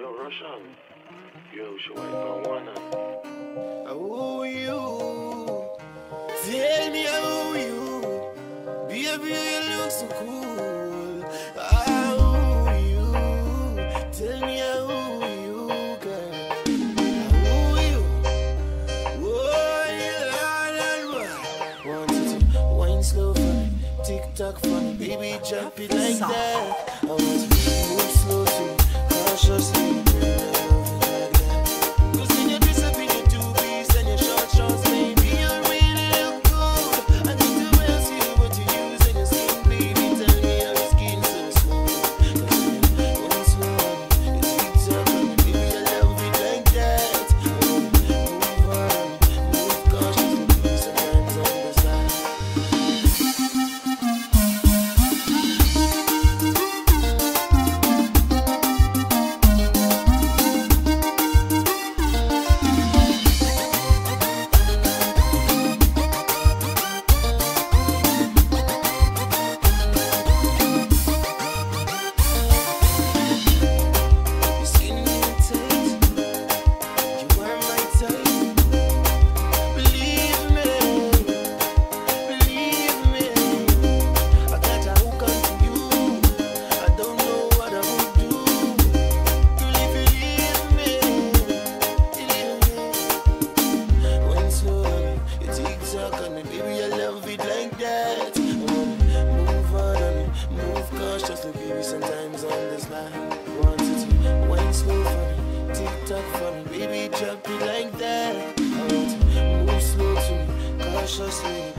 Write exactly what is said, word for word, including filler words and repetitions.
Yo, Russian. Yo, she wait for one night. Oh, you. Tell me how you. Baby, you look so cool. How you. Tell me how you, girl. How you. Oh, yeah, want to wine slow for me. Tick tock for me. Baby, drop it like that. I want to move slow to me. Cautiously. Sometimes on this line, wanted to wine slow for me, tick tock for me, baby, drop it like that. I want to move slow to me, cautiously.